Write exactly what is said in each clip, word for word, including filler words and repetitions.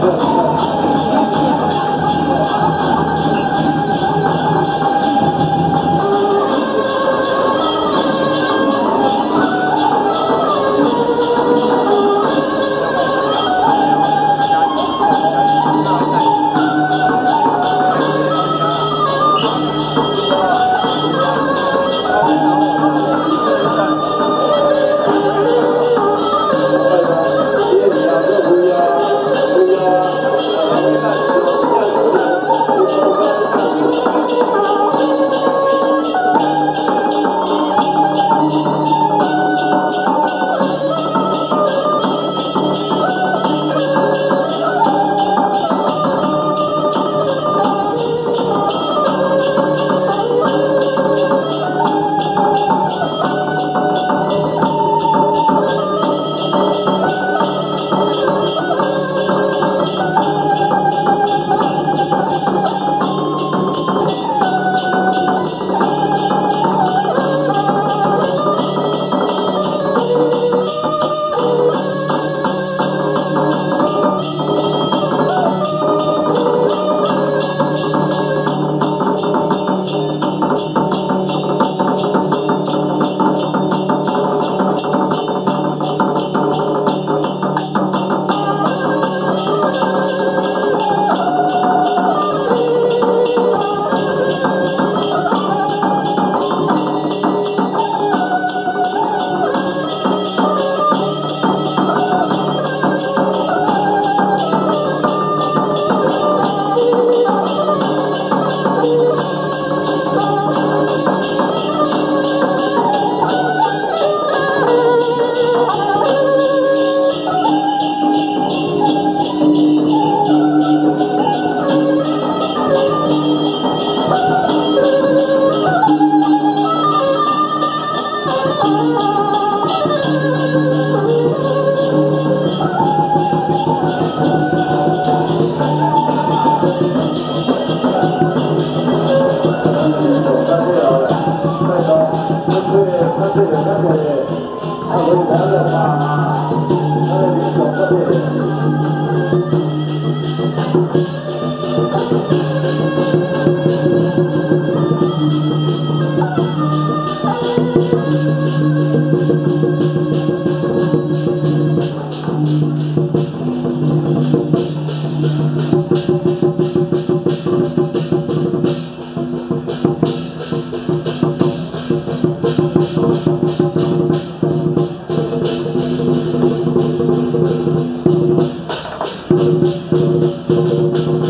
Thank you.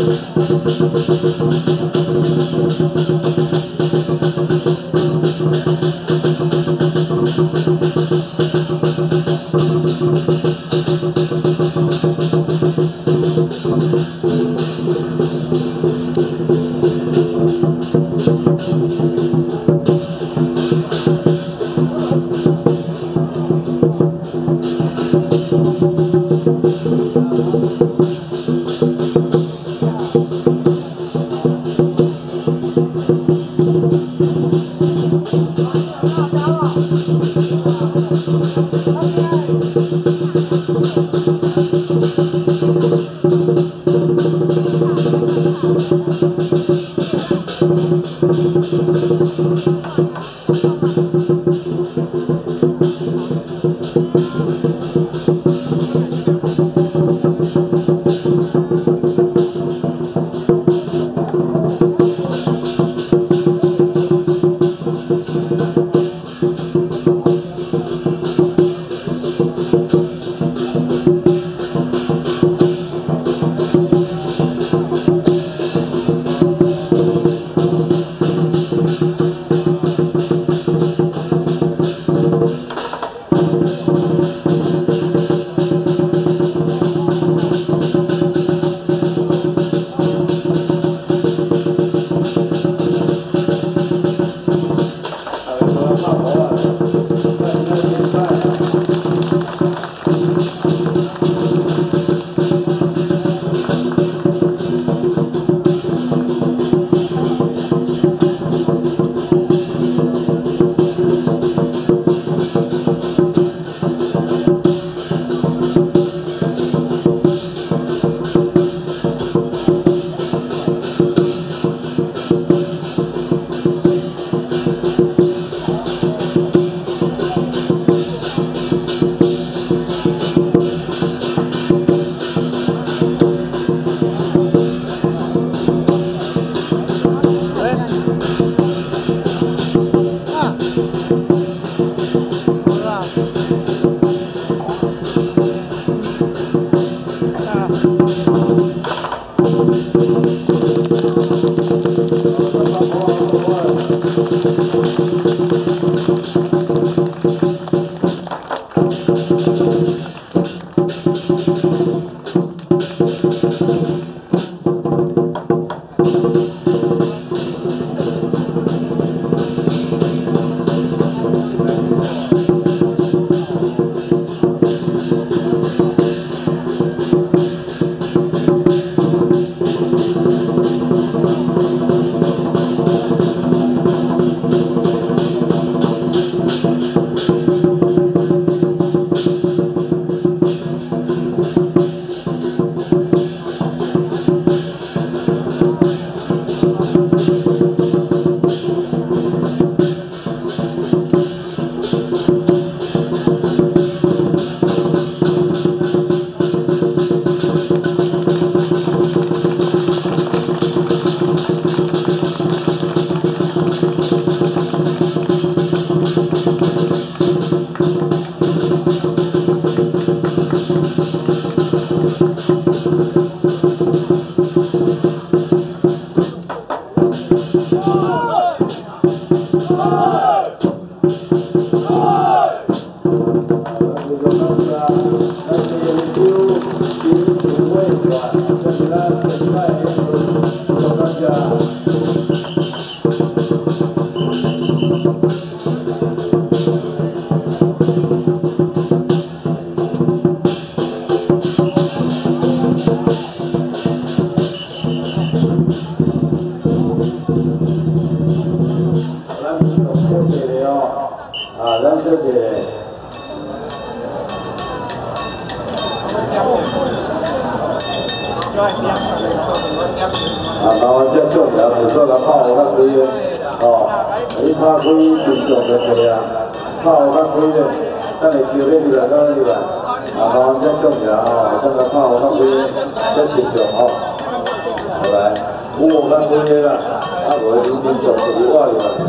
啊，台湾这种人有时候来泡较贵的，哦，你拍开正常就对啊，泡较贵的，等下叫你入来，等你入来。啊，台湾这种人哦，这个泡较贵的，这正常哦。来，我较贵的啦，啊，无你正常就是我入来。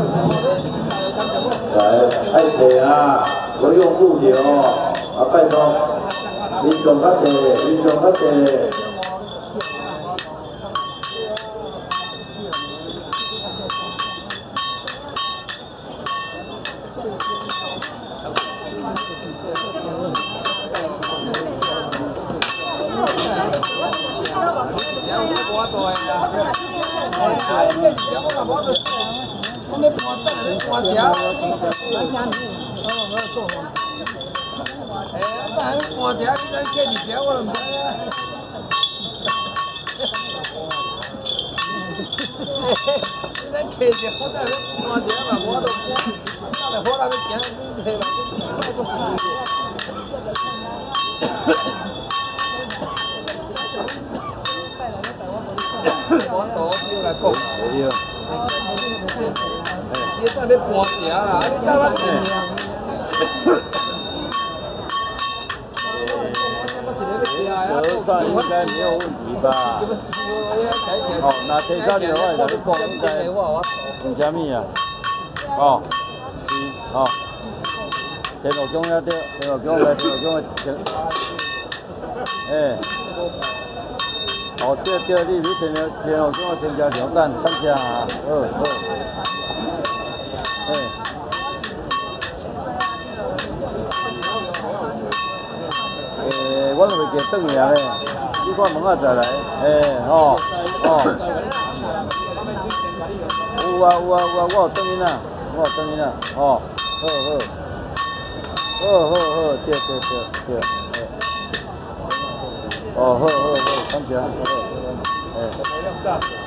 来，爱摕啊，我用布条哦，啊，拜托，你上较济，你上较济。 折算应该没有问题吧？哦，那提早的话，就讲应该用什么啊？哦，是哦，天后宫也对，天后宫来天后宫的天，哎，哦对对，你你天后天后宫的添加上蛋，感谢啊，好好，哎。 诶，我都袂记转去啊咧，你看门仔再来，诶，吼，吼，有啊有啊有啊，我有转去啦，我有转去啦，吼，好好，好好好，对对对对，诶，哦好好好，感谢，好好，诶。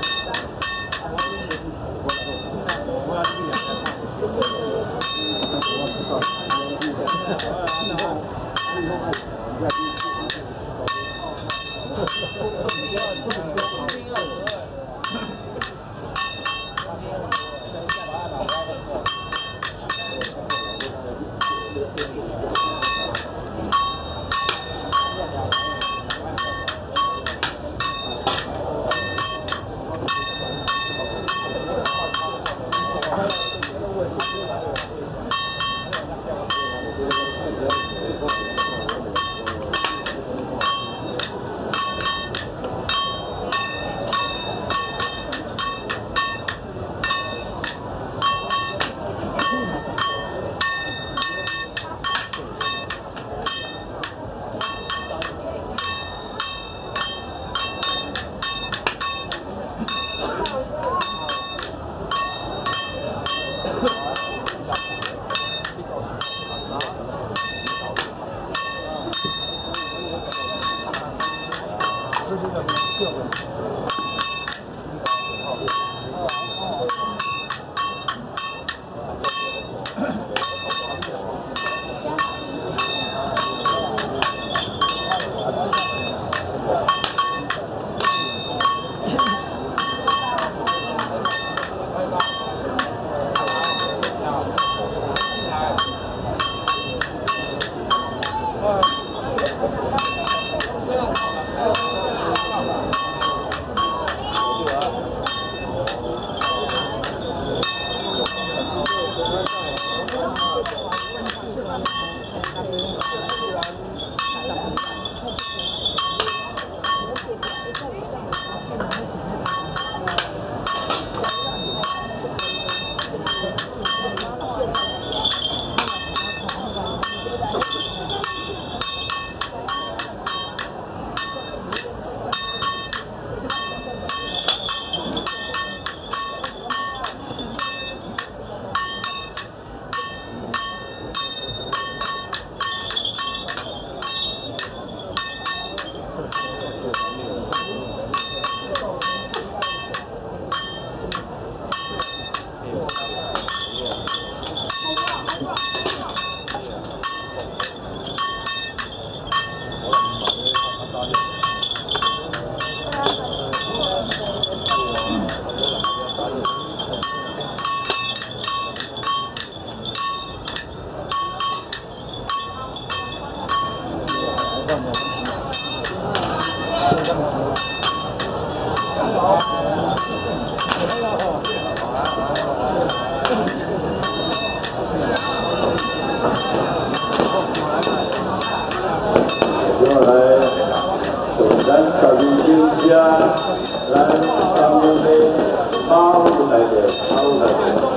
咱十二金车，咱三分的马路来着，马路来着。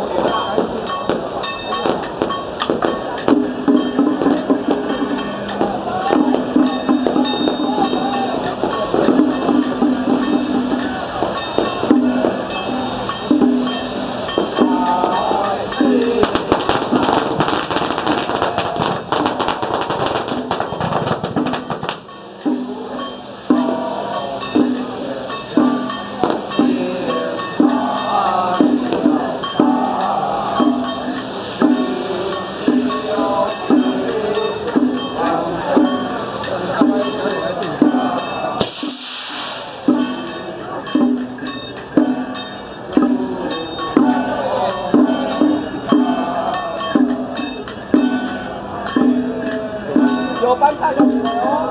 有班派就起来哦。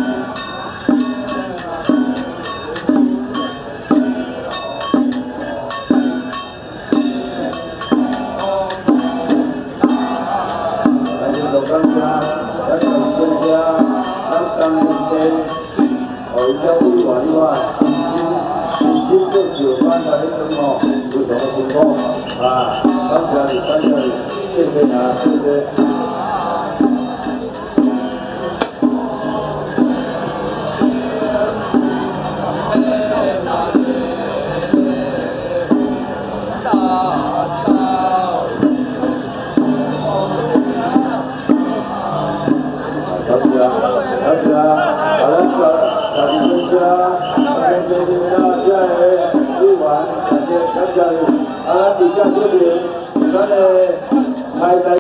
来是老干家，咱上天家，咱当天，哦，伊叫委员以外，已经做九班的迄种哦，不同的情况啊，感谢你，感谢你，谢谢啊，谢谢。感谢啊，感谢啊，大家好，大家好，大家今天大家的委员，感谢感谢你，啊，咱底下这边，咱的开在。